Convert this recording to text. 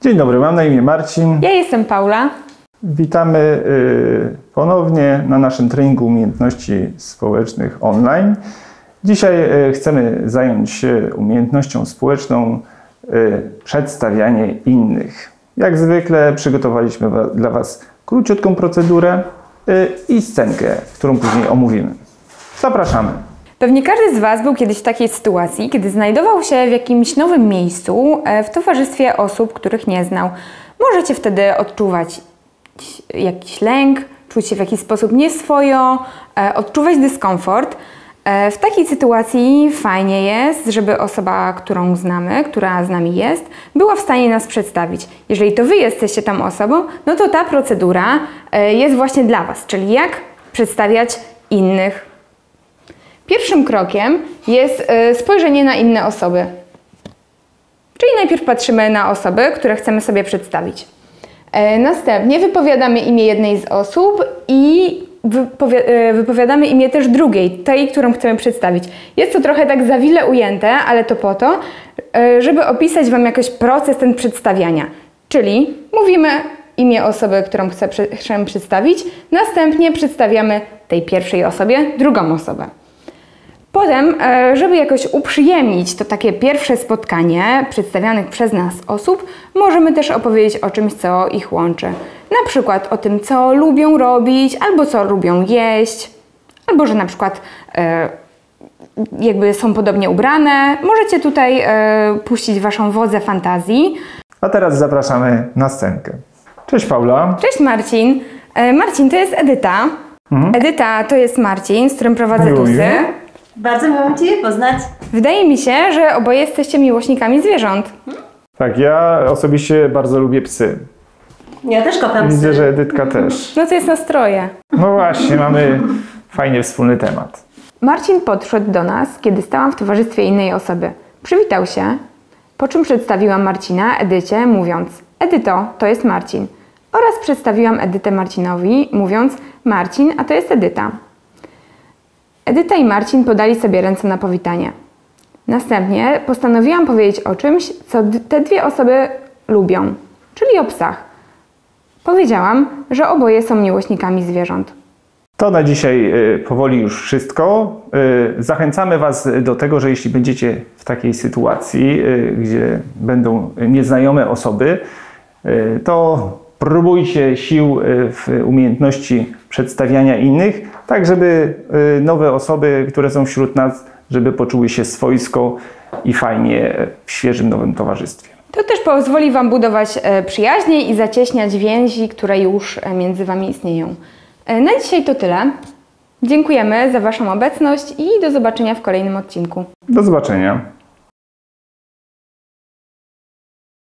Dzień dobry, mam na imię Marcin. Ja jestem Paula. Witamy ponownie na naszym treningu umiejętności społecznych online. Dzisiaj chcemy zająć się umiejętnością społeczną przedstawianie innych. Jak zwykle przygotowaliśmy dla Was króciutką procedurę i scenkę, którą później omówimy. Zapraszamy. Pewnie każdy z Was był kiedyś w takiej sytuacji, kiedy znajdował się w jakimś nowym miejscu w towarzystwie osób, których nie znał. Możecie wtedy odczuwać jakiś lęk, czuć się w jakiś sposób nieswojo, odczuwać dyskomfort. W takiej sytuacji fajnie jest, żeby osoba, którą znamy, która z nami jest, była w stanie nas przedstawić. Jeżeli to Wy jesteście tą osobą, no to ta procedura jest właśnie dla Was, czyli jak przedstawiać innych. Pierwszym krokiem jest spojrzenie na inne osoby. Czyli najpierw patrzymy na osoby, które chcemy sobie przedstawić. Następnie wypowiadamy imię jednej z osób i wypowiadamy imię też drugiej, tej, którą chcemy przedstawić. jest to trochę tak zawile ujęte, ale to po to, żeby opisać Wam jakoś proces ten przedstawiania. Czyli mówimy imię osoby, którą chcemy przedstawić, następnie przedstawiamy tej pierwszej osobie drugą osobę. Potem, żeby jakoś uprzyjemnić to takie pierwsze spotkanie przedstawianych przez nas osób, możemy też opowiedzieć o czymś, co ich łączy. Na przykład o tym, co lubią robić, albo co lubią jeść, albo że na przykład jakby są podobnie ubrane. Możecie tutaj puścić Waszą wodzę fantazji. A teraz zapraszamy na scenkę. Cześć Paula. Cześć Marcin. Marcin to jest Edyta. Edyta to jest Marcin, z którym prowadzę TUSy. Bardzo miło Cię poznać. Wydaje mi się, że oboje jesteście miłośnikami zwierząt. Tak, ja osobiście bardzo lubię psy. Ja też kocham psy. Widzę, że Edytka też. No to jest nastroje. No właśnie, mamy fajnie wspólny temat. Marcin podszedł do nas, kiedy stałam w towarzystwie innej osoby. Przywitał się, po czym przedstawiłam Marcina Edycie, mówiąc: Edyto, to jest Marcin. Oraz przedstawiłam Edytę Marcinowi, mówiąc: Marcin, a to jest Edyta. Edyta i Marcin podali sobie ręce na powitanie. Następnie postanowiłam powiedzieć o czymś, co te dwie osoby lubią, czyli o psach. Powiedziałam, że oboje są miłośnikami zwierząt. To na dzisiaj powoli już wszystko. Zachęcamy Was do tego, że jeśli będziecie w takiej sytuacji, gdzie będą nieznajome osoby, to próbujcie sił w umiejętności przedstawiania innych, tak żeby nowe osoby, które są wśród nas, żeby poczuły się swojsko i fajnie w świeżym, nowym towarzystwie. To też pozwoli Wam budować przyjaźnie i zacieśniać więzi, które już między Wami istnieją. Na dzisiaj to tyle. Dziękujemy za Waszą obecność i do zobaczenia w kolejnym odcinku. Do zobaczenia.